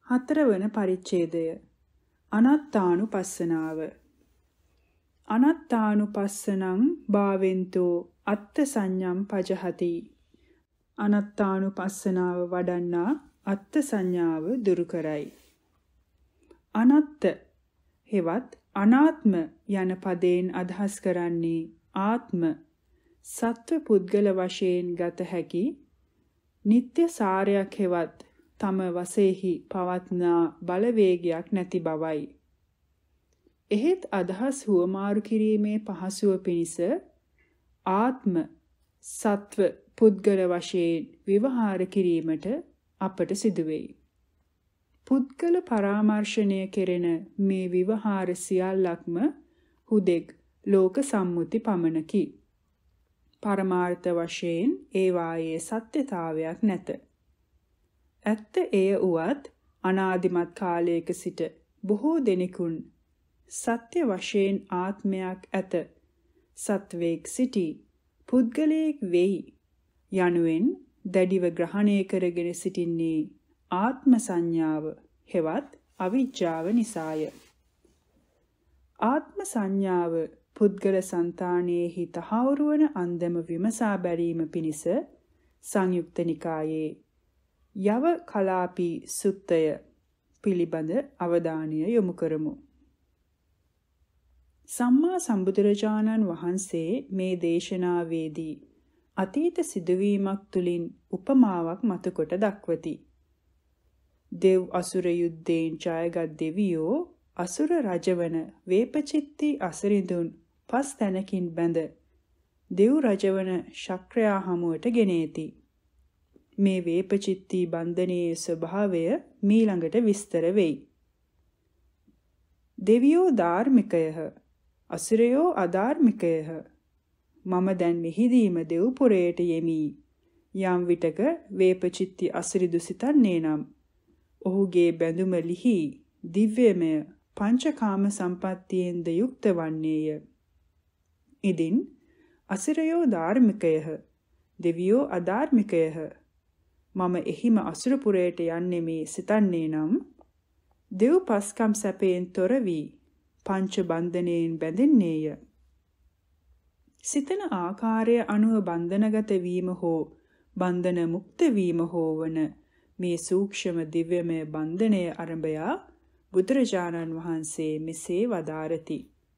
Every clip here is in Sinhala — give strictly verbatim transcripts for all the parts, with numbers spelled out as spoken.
හතරවන පරිච්ඡේදය අනත්තානුපස්සනාව. අනත්තානුපස්සනං භාවෙන්තෝ අත්ථ සංඥම් පජහති. අනත්තානුපස්සනාව වඩන්නා අත්ථ සංඥාව දුරු කරයි. අනත්ත හෙවත් අනාත්ම යන පදයෙන් අදහස් කරන්නේ ආත්ම සත්ව පුද්ගල වශයෙන් ගත හැකි නিত্য සාරයක් හෙවත් තම වශයෙහි පවත්නා බලවේගයක් නැති බවයි. එහෙත් අදහස් හුවමාරු කිරීමේ පහසුව පිණිස ආත්ම සත්ව පුද්ගල වශයෙන් විවහාර කිරීමට අපට සිදුවෙයි. පුද්ගල පරාමර්ශණය කෙරෙන මේ විවහාර සියල්ලක්ම හුදෙක් ලෝක සම්මුති පමණකි. පරමාර්ථ වශයෙන් ඒවායේ සත්‍යතාවයක් නැත. ඇත්ත එය උවත් අනාදිමත් කාලයක සිට බොහෝ දෙනෙකුන් සත්‍ය වශයෙන් ආත්මයක් ඇත, සත්වයක් සිටි, පුද්ගලයෙක් වෙයි යනුවෙන් දැඩිව ග්‍රහණය කරගෙන සිටින්නේ ආත්ම සංඥාව හෙවත් අවිජ්ජාව නිසාය. ආත්ම සංඥාව පුද්ගල సంతානයේහි තහවුරු වන අන්දම විමසා බැලීම පිණිස සංයුක්ත නිකායේ යව කලාපී සුත්තය පිළිබඳ අවධානය යොමු කරමු. සම්මා සම්බුදුරජාණන් වහන්සේ මේ දේශනාවේදී අතීත සිදුවීමක් තුලින් උපමාවක් මතුකොට දක්වති. දෙව් අසුර යුද්ධයෙන් ජයගත් දෙවියෝ අසුර රජවන වේපචිත්ති අසරිඳුන් පස් තැනකින් බැඳ දෙව් රජවන ශක්‍රයා හමුවට ගෙනේති. මේ වේපචිත්ති බන්ධනයේ ස්වභාවය මීළඟට විස්තර වෙයි. දෙවියෝ ධාර්මිකයහ, අසුරයෝ අධාර්මිකයහ. මම දැන් මෙහිදීම දෙව්පුරයට යෙමි. යම් විටක වේපචිත්ති අසරිදු සිතන්නේ නම් ඔහුගේ බැඳුම ලිහි දිව්‍යමය පංචකාම සම්පත්තියෙන්ද යුක්ත වන්නේය. ඉදින් අසුරයෝ ධාර්මිකයහ, දෙවියෝ අධාර්මිකයහ. මම එහිම අසුරපුරයට යන්නේ මේ සිතන්නේ නම් දෙව් පස්කම් සැපයෙන් තොර වී පංච බන්ධනයෙන් බැඳෙන්නේය. සිතන ආකාරය අනුව බන්ධනගත වීම හෝ බන්ධන මුක්ත වීම හෝ වන මේ සූක්ෂම දිව්‍යමය බන්ධනය අරඹයා බුදුරජාණන් වහන්සේ මෙසේ වදාරති.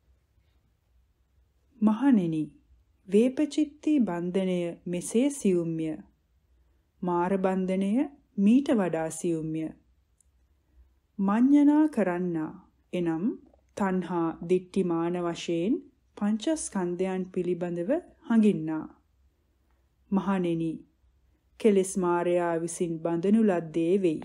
මහණෙනි, වේපචිත්ති බන්ධනය මෙසේ සියුම්ය. මාර බන්ධනය මීට වඩා සියුම්ය. මඤ්ඤණා කරන්නා එනම් තණ්හා දිට්ඨි මාන වශයෙන් පංචස්කන්ධයන් පිළිබඳව හඟින්නා. මහණෙනි, කෙලෙස් මාරයා විසින් බඳනු ලද්දේ වෙයි.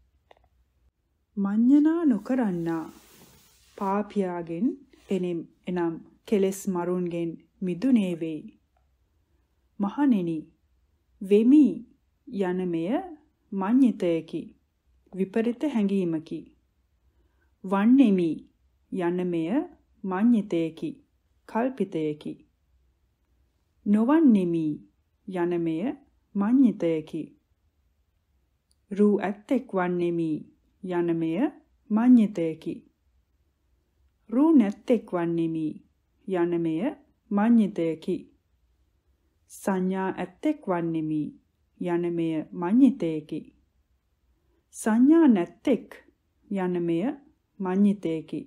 මඤ්ඤණා නොකරන්නා පාපියාගෙන් එනම් එනම් කෙලෙස් මරුන්ගෙන් මිදුනේ වෙයි. මහණෙනි, වෙමි යන මෙය මඤ්ඤිතයකි, විපරිත හැඟීමකි. වන්නෙමි යන මෙය මඤ්ඤිතයකි, කල්පිතයකි. නොවන්නෙමි යන මෙය මඤ්ඤිතයකි. රූ ඇත්තෙක් වන්නෙමි යන මෙය මඤ්ඤිතයකි. රූ නැත්තෙක් වන්නෙමි යන මෙය මඤ්ඤිතයකි. සංඥා ඇත්තෙක් වන්නෙමි යන මෙය මඤ්ඤිතයකි. සංඥා නැත්තෙක් යන මෙය මඤ්ඤිතයකි.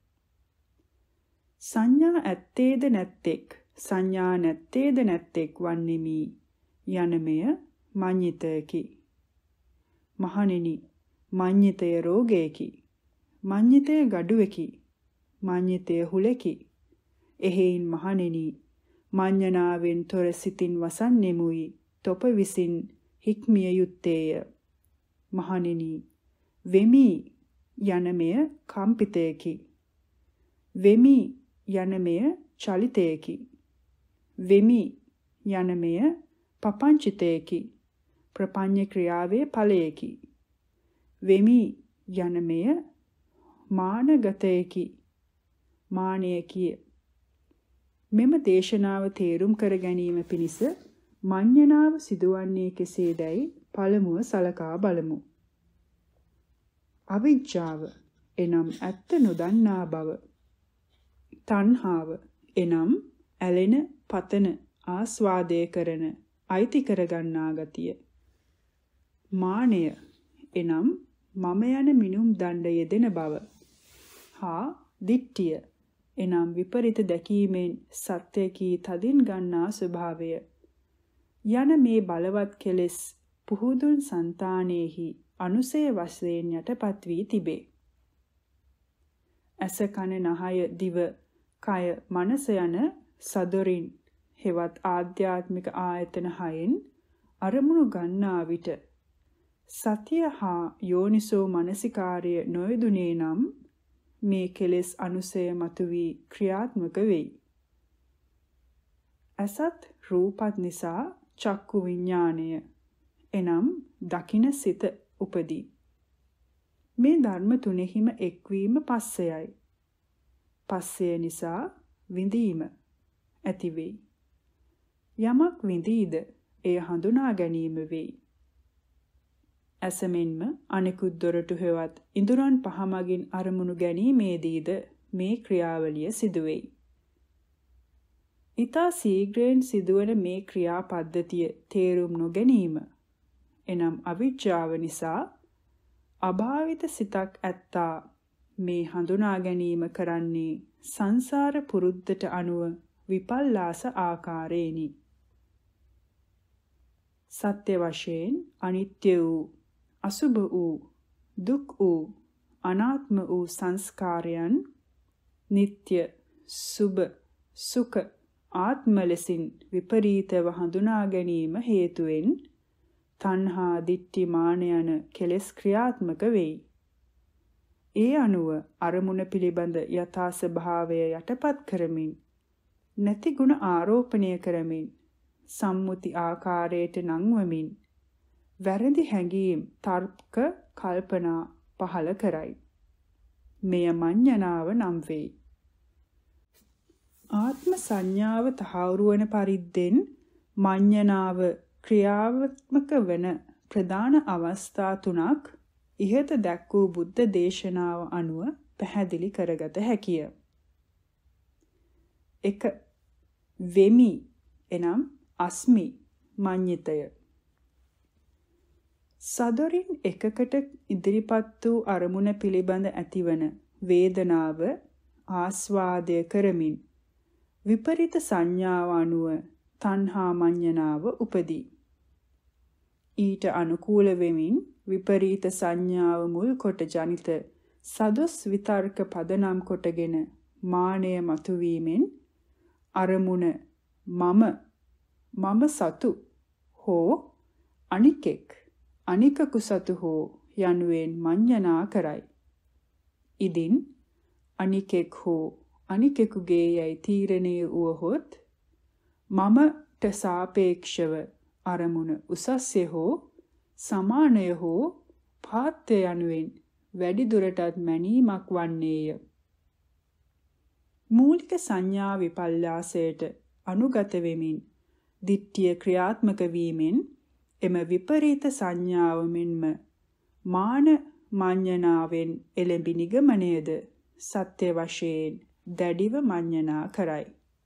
සංඥා ඇත්තේද නැත්තෙක්, සංඥා නැත්තේද නැත්තෙක් වන්නෙමි යන මෙය මඤ්ඤිතයකි. මහණෙනි, මඤ්ඤිතය රෝගයකි, මඤ්ඤිතය ගඩුවකි, මඤ්ඤිතය හුලකි. එහෙයින් මහණෙනි, මඤ්ඤණාවෙන් තොර සිතින් වසන්නෙමුයි තොප විසින් හික්මිය යුත්තේය. මහණෙනි, වෙමි යන මෙය කම්පිතයකි, වෙමි යන මෙය චලිතයකි, වෙමි යන මෙය පපංචිතයකි, ප්‍රපඤ්ඤ ක්‍රියාවේ ඵලයකි. වෙමි යන මෙය මානගතයකි, මානයකි. මෙම දේශනාව තේරුම් කර ගැනීම පිණිස මඤ්ඤණාව සිදුවන්නේ කෙසේදයි පළමුව සලකා බලමු. අවිජ්ජාව එනම් ඇත්ත නොදන්නා බව. තණ්හාව එනම් ඇලෙන, පතන, ආස්වාදය කරන, අයිති කරගන්නා ගතිය. මානය එනම් මම යන මිනුම් දණ්ඩ යෙදෙන බව. හා දිට්ඨිය එනම් විපරිත දැකීමෙන් සත්‍ය කී තදින් ගන්නා ස්වභාවය. යන මේ බලවත් කෙලෙස් පුහුදුන් సంతානෙහි අනුසය වශයෙන් යටපත් වී තිබේ. ඇස, කන, නහය, දිව, කය, මනස යන සදොරින් හෙවත් ආධ්‍යාත්මික ආයතන හයෙන් අරමුණු ගන්නා විට සතිය හා යෝනිසෝ මනසිකාර්ය නොයදුනේ නම් මේ කෙලෙස් අනුසය මතුවී ක්‍රියාත්මක වෙයි. අසත් රූපත් නිසා චක්කු විඥාණය එනම් දකින සිත උපදී. මේ ධර්ම තුනෙහිම එක්වීම පස්සයයි. පස්සය නිසා විඳීම ඇති වෙයි. යමක් විඳීද එය හඳුනා ගැනීම වෙයි. ඇසමෙන්ම අනෙකුත් දොරටු හෙවත් ඉඳුරන් පහ මගින් අරමුණු ගැනීමේදීද මේ ක්‍රියාවලිය සිදුවෙයි. ඊතා සීඝ්‍රයෙන් සිදුවන මේ ක්‍රියා පද්ධතිය තේරුම් නොගැනීම එනම් අවිජ්ජාව නිසා අභාවිත සිතක් ඇත්තා මේ හඳුනා ගැනීම කරන්නේ සංසාර පුරුද්දට අනුව විපල්ලාස ආකාරයෙනි. සත්‍ය වශයෙන් අනිත්‍ය වූ, අසුභ වූ, දුක් වූ, අනාත්ම වූ සංස්කාරයන් නিত্য, සුභ, සුඛ, ආත්ම ලෙසින් විපරීතව හඳුනා ගැනීම හේතුවෙන් තණ්හා, දිට්ඨි, මාන යන කෙලෙස් ක්‍රියාත්මක වෙයි. ඒ අනුව අරමුණ පිළිබඳ යථා ස්වභාවය යටපත් කරමින් නැති ගුණ ආරෝපණය කරමින් සම්මුති ආකාරයට නංවමින් වැරදි හැඟීම්, තර්ක, කල්පනා පහළ කරයි. මෙය මඤ්ඤණාව නම් වෙයි. ආත්ම සංඥාව තහවුරු වන පරිද්දෙන් මඤ්ඤණාව ක්‍රියාත්මක වන ප්‍රධාන අවස්ථා තුනක් ඉහත දැක් වූ බුද්ධ දේශනාව අනුව පැහැදිලි කරගත හැකිය. එක. වෙමි එනම් අස්මි මඤ්ඤිතය. සදොරින් එකකට ඉදිරිපත් වූ අරමුණ පිළිබඳ ඇතිවන වේදනාව ආස්වාදය කරමින් විපරිත සංඥාව අනුව තණ්හා මඤ්ඤණාව උපදී. ඊට අනුකූල වෙමින් විපරීත සංඥාව මුල් කොට ජනිත සදොස් විතර්ක පදනම් කොටගෙන මානය මතුවීමෙන් අරමුණ මම මම සතු හෝ අනිකෙක් අනිකකු සතු හෝ යනුවෙන් මඤ්ඤණා කරයි. ඉදින් අනිකෙක් හෝ අනිකෙකුගේ යයි තීරණය වුවහොත් මමට සාපේක්ෂව අරමුණ උසස්ය හෝ සමානය හෝ පාත්‍ය යනුවෙන් වැඩි දුරටත් මැනීමක් වන්නේය. මූලික සංඥා විපල්ලාසයට අනුගත වෙමින් දිට්ඨිය ක්‍රියාත්මක වීමෙන් එම විපරීත සංඥාව මෙන්ම මාන මඤ්ඤණාවෙන් එළඹි නිගමනයේද සත්‍ය වශයෙන් දැඩිව මඤ්ඤණා කරයි.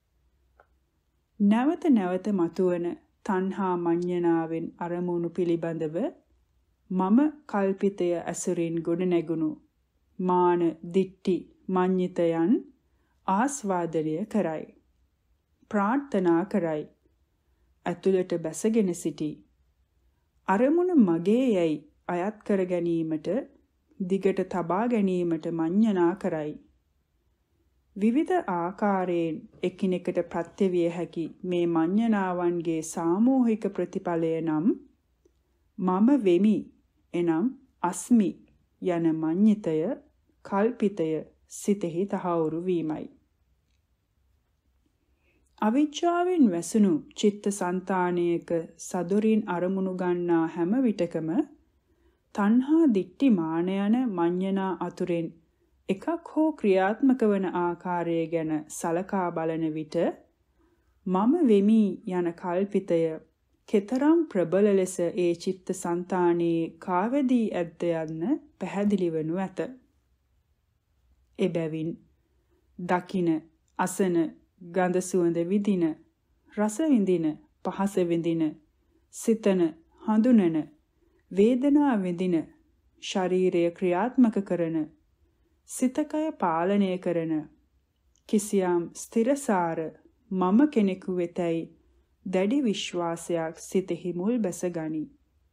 නැවත නැවත මතුවන තණ්හා මඤ්ඤණාවෙන් අරමුණු පිළිබඳව මම කල්පිතය ඇසුරින් ගොඩනැගුණු මාන, දිට්ඨි, මඤ්ඤිතයන් ආස්වාදනය කරයි. ප්‍රාර්ථනා කරයි. ඇතුළට බැසගෙන සිටි. අරමුණ මගේ යයි අයත් කර ගැනීමට, දිගට තබා ගැනීමට මඤ්ඤණා කරයි. විවිධ ආකාරයෙන් එකිනෙකට ප්‍රත්‍යවිය හැකි මේ මඤ්ඤණාවන්ගේ සාමූහික ප්‍රතිඵලය නම් මම වෙමි එනම් අස්මි යන මඤ්ඤිතය, කල්පිතය සිතෙහි තහවුරු වීමයි. අවිජ්ජාවෙන් වැසුණු චිත්ත සංතානයක සදොරින් අරමුණු ගන්නා හැම විටකම තණ්හා, දිට්ඨි, මාන යන මඤ්ඤණා අතුරෙන් එකක් හෝ ක්‍රියාත්මක වන ආකාරය ගැන සලකා බලන විට මම වෙමි යන කල්පිතය කෙතරම් ප්‍රබල ලෙස ඒ චිත්ත සංතානයේ කාවැදී ඇද්ද යන්න පැහැදිලි වනු ඇත. එබැවින් දකින, අසන, ගඳ සුවඳ විඳින, රස විඳින, පහස විඳින, සිතන, හඳුනන, වේදනා විඳින, ශරීරය ක්‍රියාත්මක කරන, සිතකය පාලනය කරන කිසියම් ස්ථිරසාර මම කෙනෙකු වෙතයි දැඩි විශ්වාසයක් සිතෙහි මුල් බැස ගනී.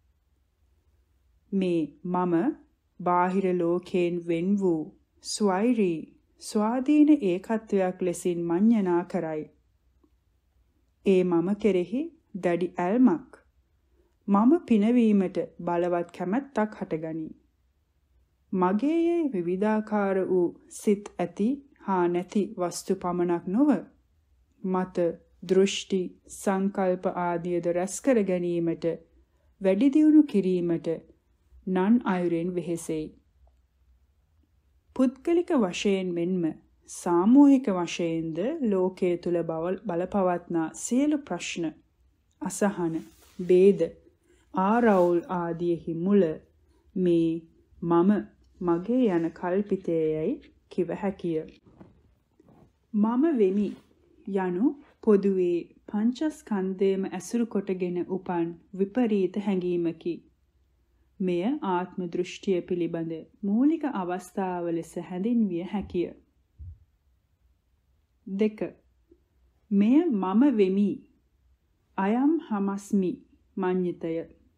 මේ මම බාහිර ලෝකයෙන් වෙන් වූ ස්වෛරී ස්වාධීන ඒකත්වයක් ලෙසින් මඤ්ඤණා කරයි. ඒ මම කෙරෙහි දැඩි ඇල්මක්, මම පිනවීමට බලවත් කැමැත්තක් හටගනී. මගේ යයි විවිධාකාර වූ සිත් ඇති හා නැති වස්තු පමණක් නොව, මත, දෘෂ්ටි, සංකල්ප ආදියද රැස් කර ගැනීමට, වැඩි දියුණු කිරීමට නන් අයුරෙන් වෙහෙසෙයි. පුද්ගලික වශයෙන් මෙන්ම සාමූහික වශයෙන්ද ලෝකයේ තුල බලපවත්නා සියලු ප්‍රශ්න, අසහන, ભેද, ආරවුල් ආදීෙහි මුල මේ මම මගේ යන කල්පිතයයි කිව හැකිය. මම වෙමි යනු පොදුවේ පංචස්කන්ධයම ඇසුරු කොටගෙන උපන් විපරීත හැඟීමකි. මෙය ආත්ම දෘෂ්ටිය පිළිබඳ මූලික අවස්ථාව ලෙස හැඳින්විය හැකිය. දෙක. මෙය මම වෙමි. අයම් හමස්මි මඤ්ඤිතය.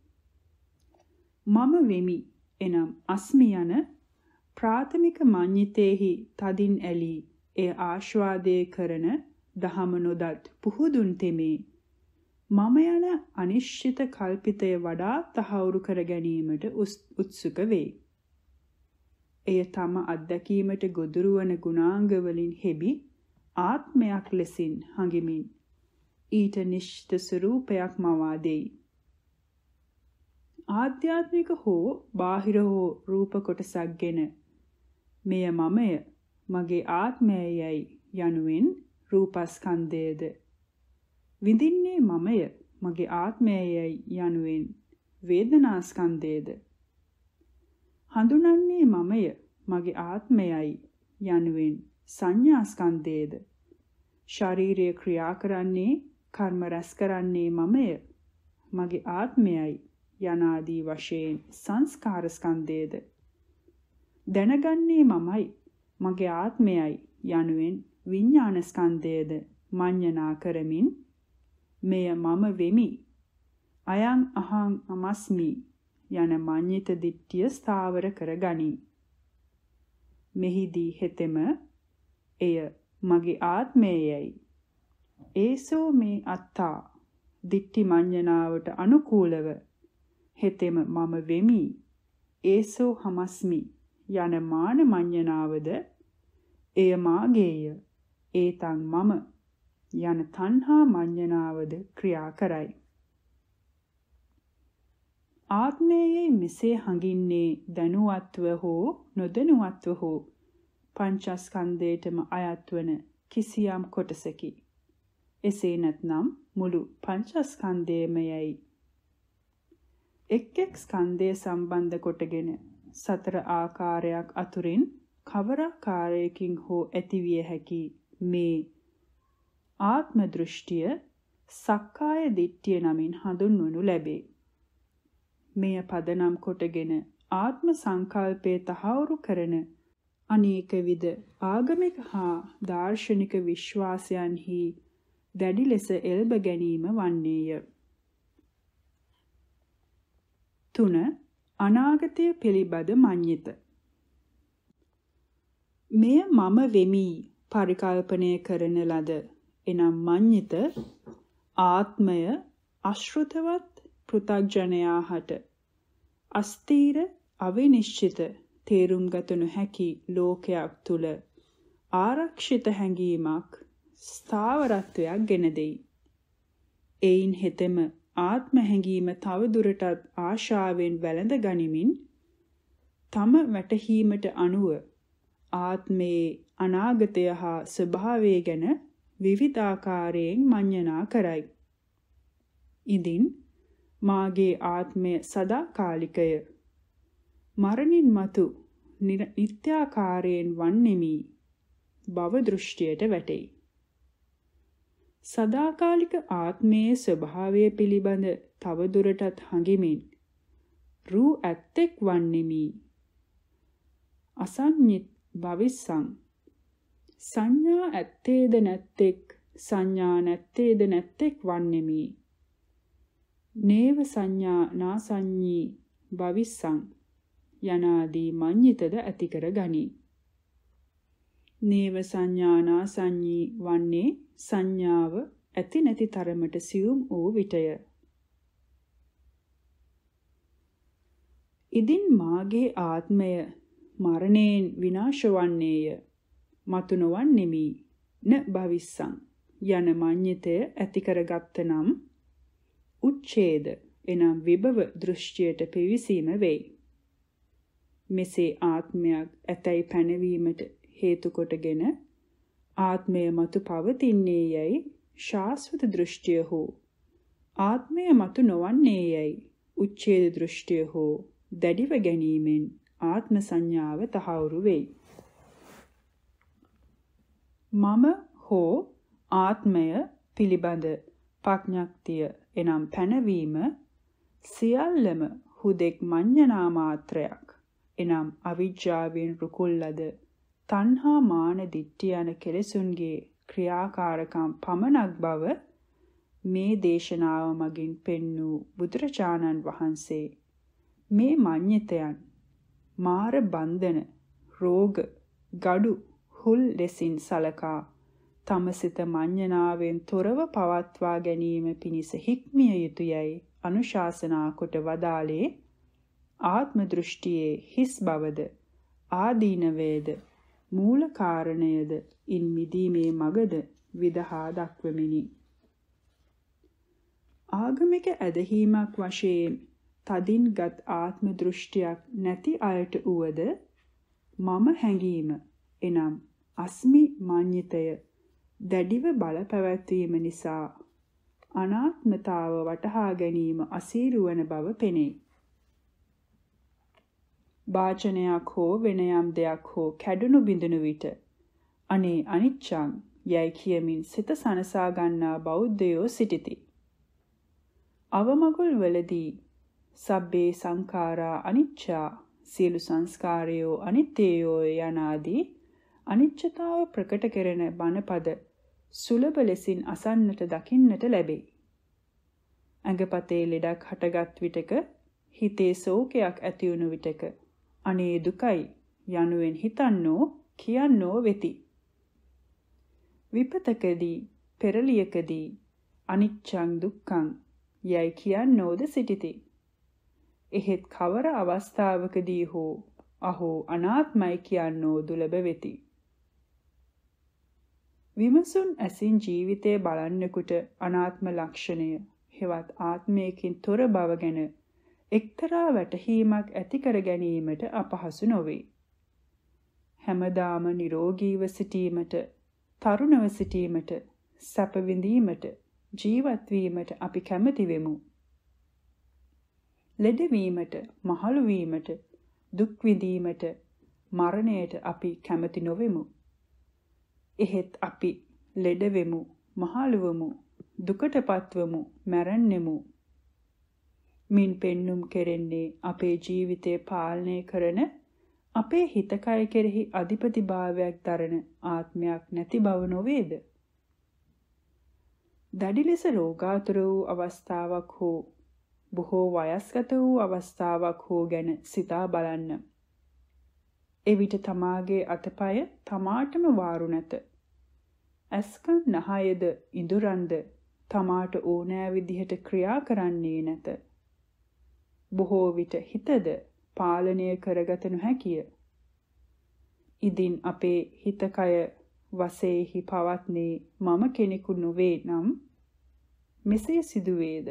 මම වෙමි එනම් අස්මි යන ප්‍රාථමික මඤ්ඤිතේහි තදින් ඇලී එය ආශ්වාදයේ කරන දහම නොදත් පුහුදුන් තෙමේ මම යන අනිශ්චිත කල්පිතය වඩා තහවුරු කර ගැනීමට උත්සුක වේ. එය තම අත්දැකීමට ගොදුරු වන ගුණාංග වලින් හෙබි ආත්මයක් ලෙසින් හඟිමින් ඊට නිශ්චිත ස්වરૂපයක් මවා දෙයි. ආධ්‍යාත්මික හෝ බාහිර හෝ රූප කොටසක්ගෙන මෙය මමය, මගේ ආත්මයයි යනුවෙන් රූපස්කන්ධයද, විඳින්නේ මමය, මගේ ආත්මයයි යනුවෙන් වේදනාස්කන්ධයද, හඳුනන්නේ මමය, මගේ ආත්මයයි යනුවෙන් සංඥාස්කන්ධයද, ශාරීරිය ක්‍රියා කරන්නේ, කර්ම රැස් කරන්නේ මමය, මගේ ආත්මයයි යනාදී වශයෙන් සංස්කාර ස්කන්ධයද, දැනගන්නේ මමයි, මගේ ආත්මයයි යනුවෙන් විඥාන ස්කන්ධයද මඤ්ඤණා කරමින් මෙය මම වෙමි, අයං අහං අමස්මි යන මඤ්ඤිත දිට්ඨිය ස්ථාවර කරගනී. මෙහිදී හෙතෙම එය මගේ ආත්මයයි, ඒසෝ මේ අත්තා දිට්ඨි මඤ්ඤණාවට අනුකූලව හෙතෙම මම වෙමි, ඒසෝ හමස්මි යන මාන මඤ්ඤණාවද එය මාගේය, ඒතං මම යන තණ්හා මඤ්ඤණාවද ක්‍රියා කරයි. ආත්මයේ මෙසේ හඟින්නේ දැනුවත්ව හෝ නොදැනුවත්ව හෝ පංචස්කන්ධයටම අයත් වන කිසියම් කොටසකි. එසේ නැත්නම් මුළු පංචස්කන්ධයමයි. එක් එක් ස්කන්ධය සම්බන්ධ කොටගෙන සතර ආකාරයක් අතුරින් කවර ආකාරයකින් හෝ ඇතිවිය හැකි මේ ආත්ම දෘෂ්ටිය සක්කාය දිට්ඨිය නමින් හඳුන්වනු ලැබේ. මෙය පදනම් කොටගෙන ආත්ම සංකල්පයේ තහවුරු කරන අනේක විද ආගමික හා දාර්ශනික විශ්වාසයන්හි දැඩි ලෙස එල්බ ගැනීම වන්නේය. තුන. අනාගතය පිළිබඳ මඤ්ඤිත. මෙය මම වෙමි පරිකල්පනය කරන ලද එනම් මඤ්ඤිත ආත්මය අශෘතවත් පෘථග්ජනයාහට අස්තීර අවිනිශ්චිත තේරුම් ගත නොහැකි ලෝකයක් තුල ආරක්ෂිත හැඟීමක් ස්ථාවරත්වයක් ගෙන දෙයි. එයින් හෙතෙම ආත්ම හැඟීම තව දුරටත් ආශාවෙන් වැළඳ ගනිමින් තම වැටහීමට අනුව ආත්මයේ අනාගතය හා ස්වභාවය ගැන විවිධාකාරයෙන් මඤ්ඤණා කරයි. ඉදින් මාගේ ආත්මය සදාකාලිකය. මරණින් මතු නිත්‍යාකාරයෙන් වන්නෙමි. භව දෘෂ්ටියට වැටෙයි. සදාකාලික ආත්මයේ ස්වභාවය පිළිබඳ තව දුරටත් හඟිමින් රූ ඇත්තෙක් වන්නෙමි. අසඤ්ඤිත් භවිස්සං සංඥා ඇත්තේද නැත්තෙක් සංඥා නැත්තේද නැත්තෙක් වන්නෙමි. නේව සංඥා නාසඤ්ඤී භවිස්සං යනාදී මඤ්ඤිතද ඇති කර ගනී. නේව සංඥා නාසඤ්ඤී වන්නේ සංඥාව ඇති නැති තරමට සියුම් වූ විටය. ඉදින් මාගේ ආත්මය මරණයෙන් විනාශ වන්නේය. මතු නොවන්නෙමි. න භවිස්සං යන මඤ්ඤිතය ඇති කරගත්ත නම් උච්ඡේද එනම් විභව දෘෂ්ටියට පිවිසීම වෙයි. මෙසේ ආත්මයක් ඇතැයි පැනවීමට හේතු කොටගෙන ආත්මය මතු පවතින්නේ යයි ශාස්වත දෘෂ්ටිය හෝ ආත්මය මතු නොවන්නේ යයි උච්ඡේද දෘෂ්ටිය හෝ දැඩිව ගැනීමෙන් ආත්ම සංඥාව තහවුරු වෙයි. මම හෝ ආත්මය පිළිබඳ ප්‍රඥාක්තිය එනම් පැනවීම සියල්ලම හුදෙක් මඤ්ඤණා මාත්‍රයක් එනම් අවිජ්ජාවෙන් රුකුල් ලද තණ්හා මාන දිට්ඨිය යන කෙලෙසුන්ගේ ක්‍රියාකාරකම් පමණක් බව මේ දේශනාව මගින් පෙන්වූ බුදුරජාණන් වහන්සේ මේ මඤ්ඤිතයන් මාර බන්ධන රෝග gadu හුල් ලෙසින් සලකා තම සිත මඤ්ඤණාවෙන් තොරව පවත්වා ගැනීම පිණිස හික්මිය යුතුයයි අනුශාසනා කොට වදාළේ ආත්ම දෘෂ්ටියේ හිස් බවද ආදීනවේද මූල කාරණයද ඉන් මිදීමේ මගද විදහා දක්වමිනි. ආගමික ඇදහිීමක් වශයෙන් තදින්ගත් ආත්ම දෘෂ්ටියක් නැති අයට උවද මම හැඟීම එනම් අස්මි මඤ්ඤිතය දැඩිව බල පැවැත්වීම නිසා අනාත්මතාව වටහා ගැනීම අසීරු වන බව පෙනේ. වාචනයක් හෝ වෙන යම් දෙයක් හෝ කැඩුණු බිඳුණු විට අනේ අනිච්චං යයි කියමින් සිත සනසා ගන්නා බෞද්ධයෝ සිටිති. අවමගුල් වලදී සබ්බේ සංඛාරා අනිච්චා සියලු සංස්කාරයෝ අනිත්‍යයෝ යනාදී අනිච්චතාව ප්‍රකට කෙරෙන බණපද සුලභ ලෙසින් අසන්නට දකින්නට ලැබේ. ඇඟපතේ ලෙඩක් හටගත් විටක හිතේ ශෝකයක් ඇති වුණු විටක අනේ දුකයි යනුවෙන් හිතන්නෝ කියන්නෝ වෙති. විපතකදී පෙරලියකදී අනිච්චං දුක්ඛං යයි කියන්නෝද සිටිති. එහෙත් කවර අවස්ථාවකදී හෝ අහෝ අනාත්මයි කියන්නෝ දුලබ වෙති. විමසුන් ඇසින් ජීවිතය බලන්නෙකුට අනාත්ම ලක්ෂණය හෙවත් ආත්මයකින් තොර බව ගැන එක්තරා වැටහීමක් ඇති කර ගැනීමට අපහසු නොවේ. හැමදාම නිරෝගීව සිටීමට, තරුණව සිටීමට, සැප විඳීමට, ජීවත් වීමට අපි කැමති වෙමු. ලෙඩවීමට, මහලු වීමට, දුක් විඳීමට, මරණයට අපි කැමති නොවෙමු. එහෙත් අපි ලෙඩ වෙමු, මහලු වෙමු, දුකටපත් වෙමු, මැරෙන්නෙමු. මින් පෙන්눔 කෙරෙන්නේ අපේ ජීවිතය පාලනය කරන අපේ හිතකය කෙරෙහි අධිපතිභාවයක් දරන ආත්මයක් නැති බව නොවේද? දැඩි ලෙස රෝගාතුර වූ අවස්ථාවක් හෝ බොහෝ වයස්ගත වූ අවස්ථාවක් හෝ ගැන සිතා බලන්න. එවිට තමාගේ අතපය තමාටම වාරු නැත. ඇස්කන් නහයද ඉඳුරන්ද තමාට ඕනෑ විදිහට ක්‍රියා කරන්නේ නැත. බොහෝ විට හිතද පාලනය කරගත නොහැකිය. ඉදින් අපේ හිතකය වශයෙහි පවත්නේ මම කෙනෙකු නොවේ නම් මෙසේ සිදුවේද?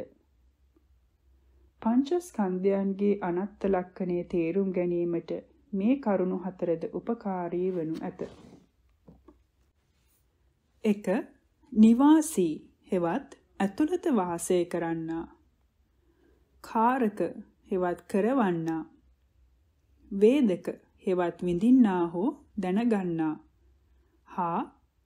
පංචස්කන්ධයන්ගේ අනත්ත ලක්ෂණය තේරුම් ගැනීමට මේ කරුණු හතරද උපකාරී වනු ඇත. එක. නිවාසී හෙවත් ඇතුළත වාසය කරන්නා. කාරක හෙවත් කරවන්නා. වේදක හෙවත් විඳින්නා හෝ දැනගන්නා. හා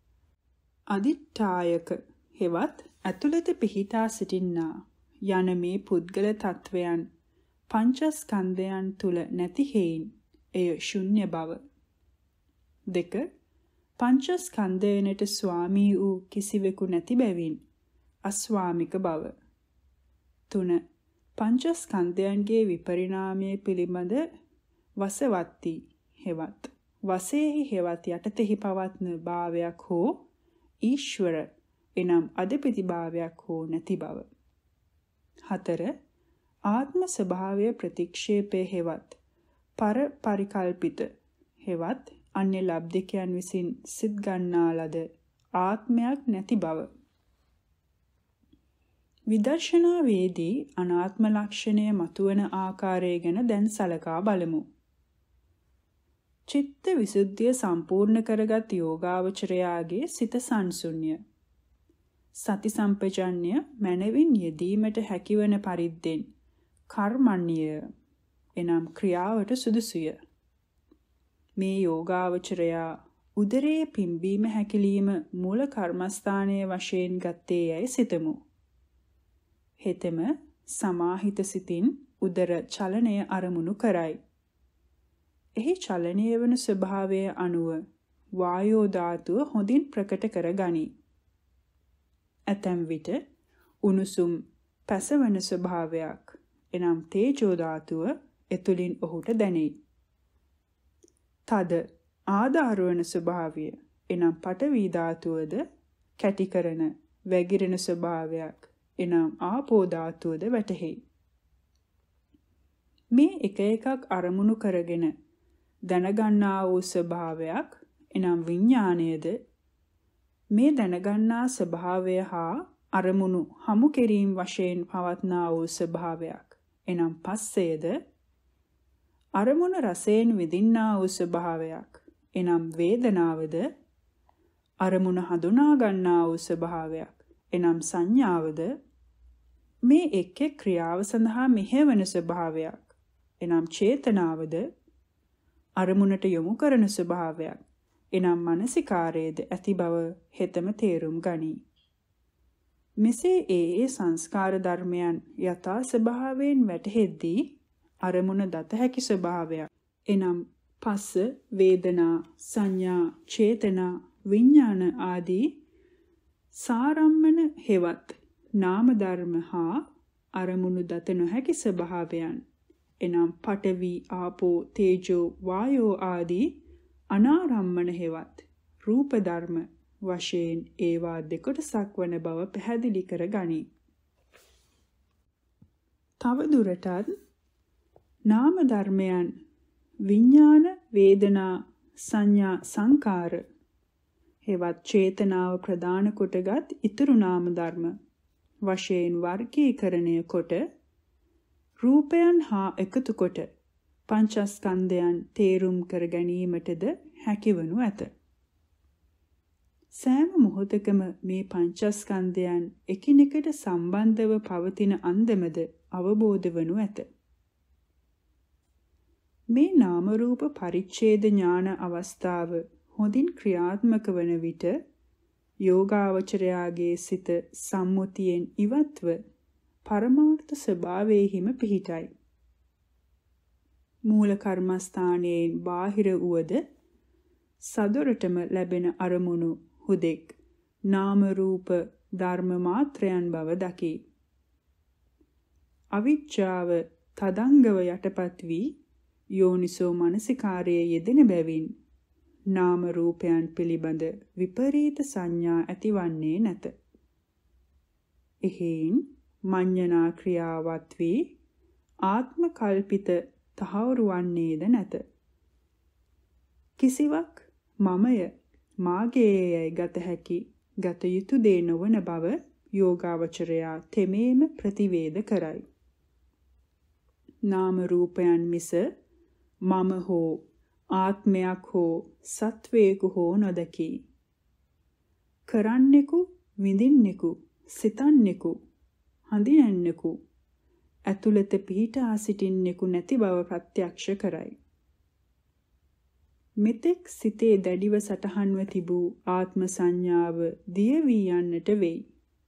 අදිඨායක හෙවත් ඇතුළත පිහිටා සිටින්නා යන මේ පුද්ගල තත්වයන් පංචස්කන්ධයන් තුල නැති හේයින් එය ශුන්‍ය බව. දෙක පංචස්කන්ධයනට ස්වාමී වූ කිසිවෙකු නැති බැවින් අස්වාමික බව. තුන පංචස්කන්ධයන්ගේ විපරිණාමය පිළිබඳ වසවත්ති හෙවත් වසේහි හෙවත් යටතෙහි පවත්න භාවයක් හෝ ඊශ්වර එනම් අධිපති භාවයක් හෝ නැති බව. හතර ආත්ම ස්වභාවය ප්‍රතික්ෂේපය හෙවත් පර පරිකල්පිත හෙවත් අන්‍ය ලබ්ධිකයන් විසින් සිත් ගන්නා ලද ආත්මයක් නැති බව. විදර්ශනාවේදී අනාත්ම ලක්ෂණය මතුවන ආකාරය ගැන දැන් සලකා බලමු. චිත්ත විසුද්ධිය සම්පූර්ණ කරගත් යෝගාවචරයාගේ සිත සංසුන්්‍ය. සති සම්පජඤ්ඤය මනවින් යෙදීමට හැකිවන පරිද්දෙන් කර්මණ්‍යය එනම් ක්‍රියාවට සුදුසුය. මේ යෝගාවචරයා උදරයේ පිම්බීම හැකිලිම මූල කර්මස්ථානයේ වශයෙන් ගත්තේ යයි සිතමු. හෙතෙම සමාහිත සිතින් උදර චලනය අරමුණු කරයි. එහි චලනය වන ස්වභාවය අනුව වායෝ ධාතුව හොඳින් ප්‍රකට කර ගනී. ඇතැම් විට උණුසුම් පැසවන ස්වභාවයක් එනම් තේජෝ ධාතුව එතුලින් ඔහුට දැනේ. තද ආධාර වන ස්වභාවය එනම් පඨවි ධාතුවද කැටි කරන වැగిරෙන ස්වභාවයක් එනම් ආපෝ ධාතුවද වැටහෙයි. මේ එක එකක් අරමුණු කරගෙන දැනගන්නා වූ ස්වභාවයක් එනම් විඥාණයද මේ දැනගන්නා ස්වභාවය හා අරමුණු හමු කිරීම වශයෙන් පවත්නා වූ ස්වභාවයක් එනම් පස්සයද අරමුණ රසයෙන් විඳින්නා වූ ස්වභාවයක් එනම් වේදනාවද අරමුණ හඳුනා ගන්නා වූ ස්වභාවයක් එනම් සංඥාවද මේ එක් එක් ක්‍රියාව සඳහා මෙහෙවන ස්වභාවයක් එනම් චේතනාවද අරමුණට යොමු කරන ස්වභාවයක් එනම් මානසිකාරයේද ඇති බව හෙතම තේරුම් ගනී. මෙසේ ඒ ඒ සංස්කාර ධර්මයන් යථා ස්වභාවයෙන් වැටහෙද්දී අරමුණ දත හැකි ස්වභාවයක් එනම් පස්ස වේදනා සංඥා චේතනා විඥාන ආදී සාරම්මන හෙවත් නාම ධර්ම හා අරමුණු දත නොහැකි ස්වභාවයන් එනම් පඨවි ආපෝ තේජෝ වායෝ ආදී අනාරම්මන හෙවත් රූප ධර්ම වශයෙන් ඒවා දෙකොටසක් වන බව පැහැදිලි කර ගනී. තව දුරටත් නාම ධර්මයන් විඥාන වේදනා සංඥා සංකාර හෙවත් චේතනාව ප්‍රදාන කොටගත් ඊතුරු නාම ධර්ම වශයෙන් වර්ගීකරණය කොට රූපයන් හා එකතු කොට පංචස්කන්ධයන් තේරුම් කර ගැනීමටද හැකිවනු ඇත. සෑම මොහොතකම මේ පංචස්කන්ධයන් එකිනෙකට සම්බන්ධව පවතින අන්දමද අවබෝධ වනු ඇත. මේ නාම රූප පරිච්ඡේද ඥාන අවස්ථාව හොඳින් ක්‍රියාත්මක වන විට යෝගාවචරයාගේ සිත සම්මුතියෙන් ඉවත්ව පරමාර්ථ ස්වභාවයෙහිම පිහිටයි. මූල කර්මස්ථානයෙන් බාහිර වූද සදොරටම ලැබෙන අරමුණු හුදෙක් නාම රූප ධර්ම මාත්‍රයන් බව දකි. අවිච්ඡාව තදංගව යටපත් වී යෝනිසෝ මනසිකාරයේ යෙදෙන බැවින් නාම රූපයන් පිළිබඳ විපරීත සංඥා ඇතිවන්නේ නැත. එහෙයින් මඤ්ඤණා ක්‍රියාවත් වී ආත්ම කල්පිත තහවුරු වන්නේද නැත. කිසිවක් මමය මාගේයයි ගත හැකි ගත යුතු දේ නොවන බව යෝගාවචරයා තෙමේම ප්‍රතිවේද කරයි. නාම රූපයන් මිස මම හෝ ආත්මයක් හෝ සත්වයෙකු හෝ නොදකි. කරන්නෙකු විඳින්නෙකු සිතන්නෙකු හඳිනන්නෙකු ඇතුළත පිහිටා සිටින්නෙකු නැති බව ප්‍රත්‍යක්ෂ කරයි. මෙතෙක් සිතේ දැඩිව සටහන්ව තිබූ ආත්ම සංඥාව දිය වී යන්නට වෙයි.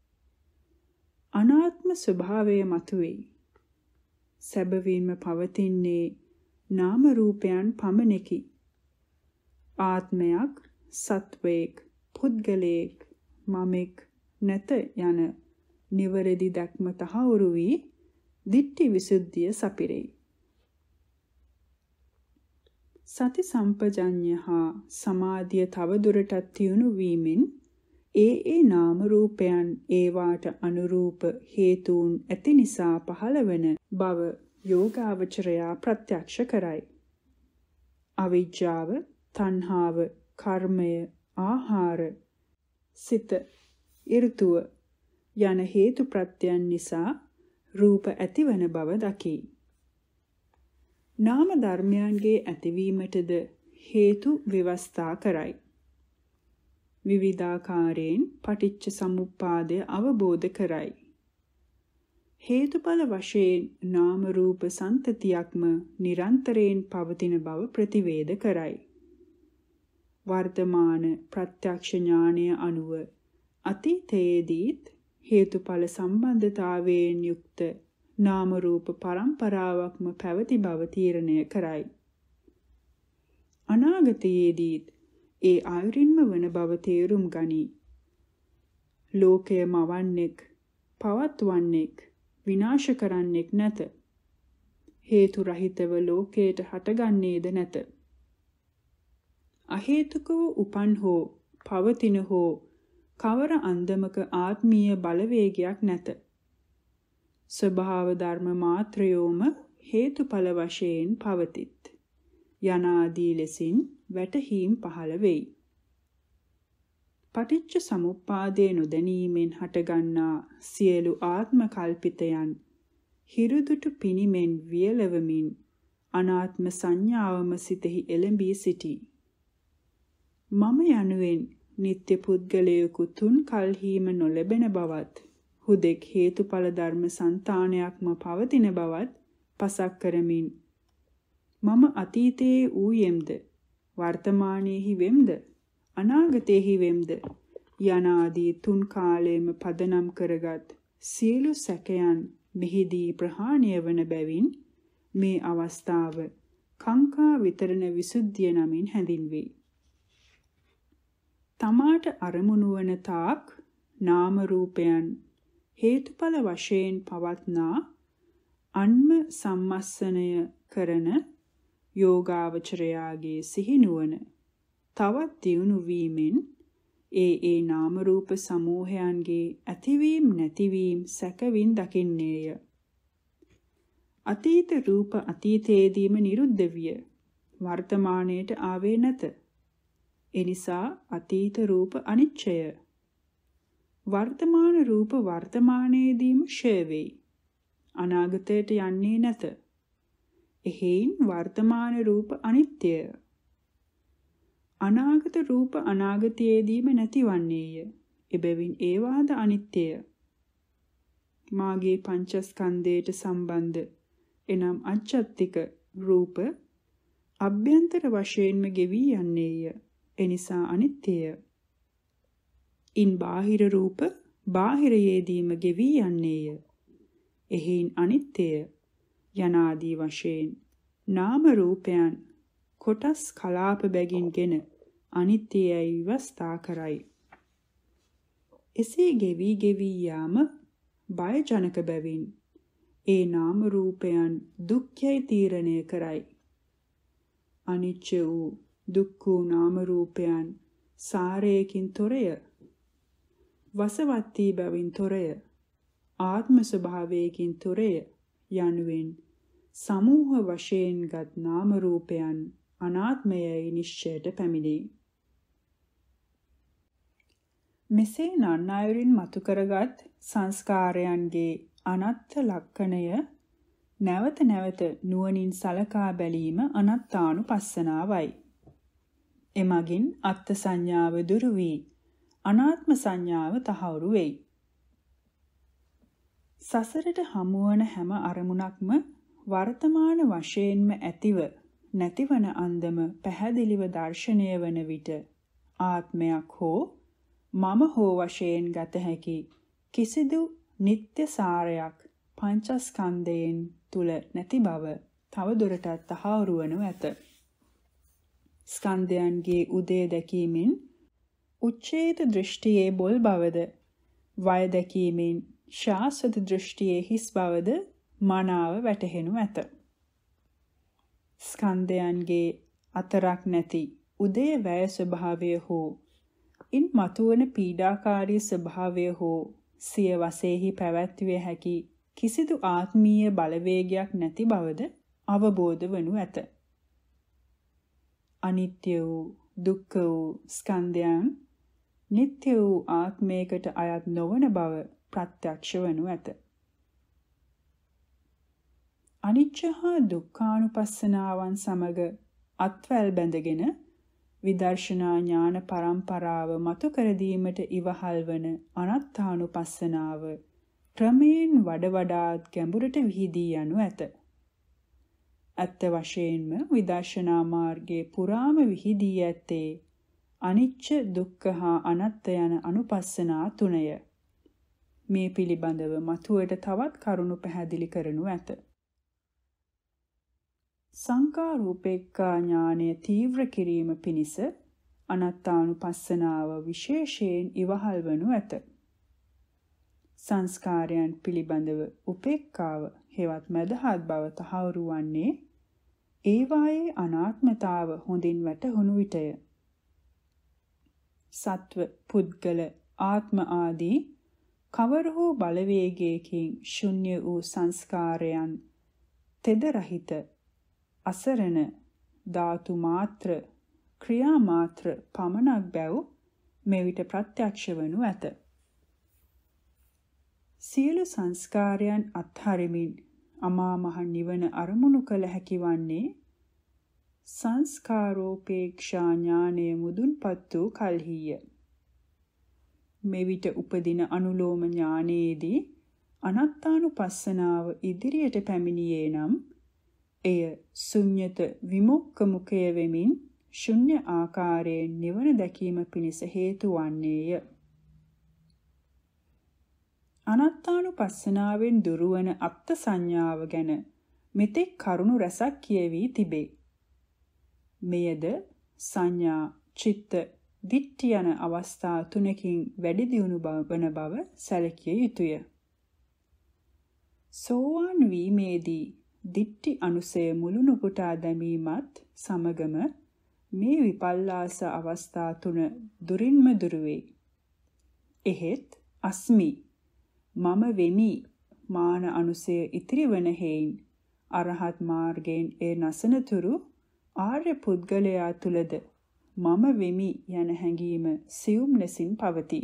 අනාත්ම ස්වභාවය මතුවෙයි. සැබවින්ම පවතින්නේ නාම රූපයන් පමණකි. ආත්මයක්, සත්වයක්, පුද්ගලයෙක්, මමෙක් නැත යන නිවැරදි දැක්ම තහවුරු වී දිට්ඨි විසුද්ධිය සපිරෙයි. සති සම්පජඤ්ඤය හා සමාධිය තවදුරටත් තියුණු වීමෙන් ඒ ඒ නාම රූපයන් ඒවාට අනුරූප හේතුන් ඇති නිසා පහළවන බව යෝගාවචරයා ප්‍රත්‍යක්ෂ කරයි. අවිජ්ජාව, තණ්හාව, කර්මය, ආහාර, සිත, ඍතුව යන හේතු ප්‍රත්‍යයන් නිසා රූප ඇතිවන බව දකි. නාම ධර්මයන්ගේ ඇතිවීමටද හේතු ව්‍යවස්ථා කරයි. විවිධාකාරයෙන් පටිච්ච සමුප්පාදය අවබෝධ කරයි. හේතුඵල වශයෙන් නාම රූප සන්තතියක්ම නිරන්තරයෙන් පවතින බව ප්‍රතිවේද කරයි. වර්තමාන ප්‍රත්‍යක්ෂ ඥානය අනුව අතීතයේදීත් හේතුඵල සම්බන්ධතාවයෙන් යුක්ත නාම රූප පරම්පරාවක්ම පැවති බව තීරණය කරයි. අනාගතයේදීත් ඒ ආයුරින්ම වන බව තේරුම් ගනී. ලෝකය මවන්නෙක්, පවත්වන්නෙක්, විනාශ කරන්නෙක් නැත. හේතු රහිතව ලෝකයට හටගන්නේද නැත. අහේතුකව උපන් හෝ පවතින හෝ කවර අන්දමක ආත්මීය බලවේගයක් නැත. ස්වභාව ධර්ම මාත්‍රයෝම හේතුඵල වශයෙන් පවතිත්. යනාදී ලෙසින් වැටහීම් පහළ වෙයි. පටිච්ච සමුප්පාදයේ නොදැනීමෙන් හටගන්නා සියලු ආත්ම කල්පිතයන් හිරුදුටු පිනිමෙන් වියලවමින් අනාත්ම සංඥාවම සිතෙහි එළඹී සිටී. මම යනුවෙන් නිත්‍ය පුද්ගලයෙකු තුන් කල්හිම නොලැබෙන බවත් හුදෙක් හේතුඵල ධර්ම సంతානයක්ම පවතින බවත් පසක් කරමින් මම අතීතයේ ඌයෙම්ද වර්තමානයේහි වෙම්ද අනාගතයේහි වෙම්ද යනාදී තුන් කාලයේම පදනම් කරගත් සියලු සැකයන් මෙහිදී ප්‍රහාණය වන බැවින් මේ අවස්ථාව කාංකා විතරණ විසුද්ධිය නමින් හැඳින්වේ. තමාට අරමුණු වන තාක් නාම රූපයන් හේතුඵල වශයෙන් පවත්නා අන්ම සම්මස්සනය කරන යෝගාවචරයාගේ සිහිනුවන තවත් දියුණු වීමෙන් ඒ ඒ නාම රූප සමූහයන්ගේ ඇතිවීම නැතිවීම සැකවින් දකින්නේය. අතීත රූප අතීතයේදීම නිරුද්ධ විය. වර්තමානයට ආවේ නැත. එනිසා අතීත රූප අනිච්චය. වර්තමාන රූප වර්තමානයේදීම ක්ෂය වෙයි. අනාගතයට යන්නේ නැත. එහෙයින් වර්තමාන රූප අනිත්‍යය. අනාගත රූප අනාගතයේදීම නැතිවන්නේය. එබැවින් ඒවාද අනිත්‍යය. මාගේ පංචස්කන්ධයට සම්බන්ධ එනම් අජ්ජත්තික රූප අභ්‍යන්තර වශයෙන්ම ගෙවී යන්නේය. එනිසා අනිත්‍යය. ඉන් බාහිර රූප බාහිරයේදීම ගෙවී යන්නේය. එහෙයින් අනිත්‍යය. යනාදී වශයෙන් නාම රූපයන් කොටස් කලාප බැගින්ගෙන අනිත්‍යයයි විවස්ථා කරයි. එසේ ගෙවි ගෙවි යාම බයජනක බැවින් ඒ නාම රූපයන් දුක්ඛයි තීරණය කරයි. අනිච්ච වූ දුක්ඛ නාම රූපයන් සාරයකින් තොරය, වසවත්ති බැවින් තොරය, ආත්ම ස්වභාවයකින් තොරය යනුවෙන් සමූහ වශයෙන්ගත් නාම රූපයන් අනාත්මයයි නිශ්චයට පැමිණේ. මෙසේ නන් අයුරින් මතු කරගත් සංස්කාරයන්ගේ අනත්ත් ලක්ෂණය නැවත නැවත නුවණින් සලකා බැලීම අනත්තානුපස්සනාවයි. එමගින් අත්ථ සංඥාව දුරු වී අනාත්ම සංඥාව තහවුරු වෙයි. සසරට හමුවන හැම අරමුණක්ම වර්තමාන වශයෙන්ම ඇතිව නැතිවන අන්දම පැහැදිලිව දර්ශනය වන විට ආත්මයක් හෝ මම හෝ වශයෙන් ගත හැකි කිසිදු නিত্য සාරයක් පංචස්කන්ධයෙන් තුල නැති බව තව දුරටත් තහවුරු වනු ඇත. ස්කන්ධයන්ගේ උදේ දැකීමෙන් උච්ඡේද දෘෂ්ටියේ බොල් බවද වය දැකීමෙන් ශාස්වත දෘෂ්ටියේ හිස් බවද මනාව වැටහෙනු ඇත. ස්කන්ධයන්ගේ අතරක් නැති උදේ වැය ස්වභාවය හෝ ඉන් මතුවන පීඩාකාරී ස්වභාවය හෝ සිය වශයෙහි පැවැත්විය හැකි කිසිදු ආත්මීය බලවේගයක් නැති බවද අවබෝධ වනු ඇත. අනිත්‍ය වූ දුක්ඛ වූ ස්කන්ධයන් නිට්ටය වූ ආත්මයකට අයත් නොවන බව ප්‍රත්‍යක්ෂ වනු ඇත. අනිච්ච හා දුක්ඛානුපස්සනාවන් සමග අත්වැල් බැඳගෙන විදර්ශනා ඥාන පරම්පරාව මතු කර දීමට ඉවහල් වන අනත්තානුපස්සනාව ක්‍රමයෙන් වඩ වඩාත් ගැඹුරට විහිදී යනු ඇත. ඇත්ත වශයෙන්ම විදර්ශනා මාර්ගයේ පුරාම විහිදී ඇත්තේ අනිච්ච දුක්ඛ හා අනාත්ත යන අනුපස්සනා තුනය. මේ පිළිබඳව මතුවට තවත් කරුණු පැහැදිලි කරනු ඇත. සංකාරූපේක්ඛා ඥානය තීව්‍ර කිරීම පිණිස අනත්තානුපස්සනාව විශේෂයෙන් ඉවහල් වනු ඇත. සංස්කාරයන් පිළිබඳව උපේක්ඛාව හෙවත් මදහත් බව තහවුරු වන්නේ ඒවායේ අනාත්මතාව හොඳින් වැටහුණු විටය. සත්ව, පුද්ගල, ආත්ම ආදී කවර හෝ බලවේගයකින් ශුන්‍ය වූ සංස්කාරයන් තෙද රහිත අසරණ ධාතු මාත්‍ර ක්‍රියා මාත්‍ර පමණක් බැව් මෙවිට ප්‍රත්‍යක්ෂ වනු ඇත. සියලු සංස්කාරයන් අත්හරිමින් අමා මහ නිවන අරමුණු කළ හැකි වන්නේ සංස්කාරෝපේක්ෂා ඥානය මුදුන්පත් වූ කල්හිය. මෙවිට උපදින අනුලෝම ඥානයේදී අනත්තානුපස්සනාව ඉදිරියට පැමිණියේ නම් එය ශුන්්‍යත විමුක්ඛ මුඛය වෙමින් ශුන්‍ය ආකාරයෙන් නිවන දැකීම පිණිස හේතු වන්නේය. අනත්තානුපස්සනාවෙන් දුරවන අත්ත් සංඥාව ගැන මෙතෙක් කරුණු රැසක් කියවී තිබේ. මෙයද සංඥා, චිත්ත, දිට්ඨි යන අවස්ථා තුනකින් වැඩි දියුණු වන බව සැලකිය යුතුය. සෝවාන් වීමේදී දිට්ඨි අනුසය මුළුණු පුටා දැමීමත් සමගම මේ විපල්ලාස අවස්ථා තුන දුරින්ම දුරු වේ. එහෙත් අස්මි මම වෙමි මාන අනුසය ඉතිරි වන හේයින් අරහත් මාර්ගයෙන් ඒ නසනතුරු ආර්ය පුද්ගලයා තුලද මම වෙමි යන හැඟීම සියුම් ලෙසින් පවතී.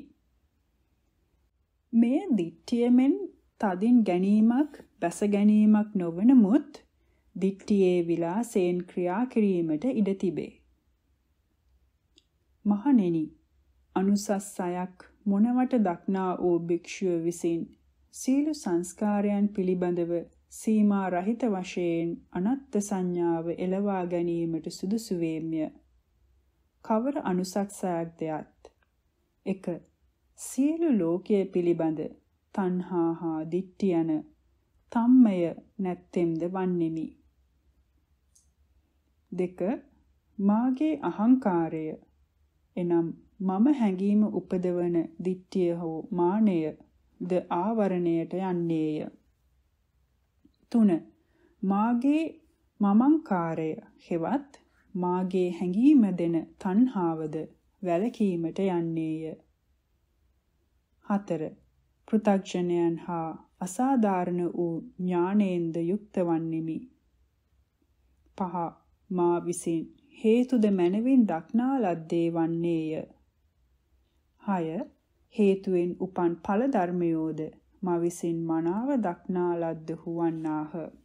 මේ දිට්ඨියමෙන් තදින් ගැනීමක්, බැස ගැනීමක් නොවන මුත් දිට්ඨියේ විලාසයෙන් ක්‍රියා කිරීමට ඉඩ තිබේ. මහණෙනි, අනුසස්සයක් මොනවට දක්නා වූ භික්ෂුව විසින් සීල සංස්කාරයන් පිළිබඳව සීමා රහිත වශයෙන් අනත්ත් සංඥාව එළවා ගැනීමට සුදුසු වේම්ය. කවර අනුසස්සයක් දෙයත් එක සියලු ලෝකයේ පිළිබඳ තණ්හා හා දිට්ඨිය යන තම්මය නැත්තෙම්ද වන්නෙමි. දෙක මාගේ අහංකාරය එනම් මම හැඟීම උපදවන දිට්ඨිය හෝ මානය ද ආවරණයට යන්නේය. තුන මාගේ මමංකාරය හෙවත් මාගේ හැඟීම දෙන තණ්හාවද වැළකීමට යන්නේය. හතර පෘථග්ජනයන් හා අසාධාරණ වූ ඥානයෙන්ද යුක්ත වන්නෙමි. පහ මා විසින් හේතුද මනවින් දක්නා ලද්දේ වන්නේය. හය හේතුවෙන් උපන් ඵල ධර්මයෝද මා විසින් මනාව දක්නා ලද්දහු වන්නාහ.